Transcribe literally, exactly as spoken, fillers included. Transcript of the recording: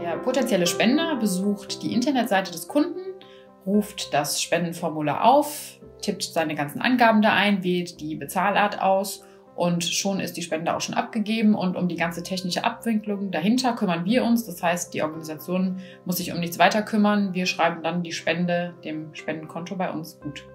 Der potenzielle Spender besucht die Internetseite des Kunden, ruft das Spendenformular auf, tippt seine ganzen Angaben da ein, wählt die Bezahlart aus und schon ist die Spende auch schon abgegeben. Und um die ganze technische Abwicklung dahinter kümmern wir uns. Das heißt, die Organisation muss sich um nichts weiter kümmern. Wir schreiben dann die Spende dem Spendenkonto bei uns gut.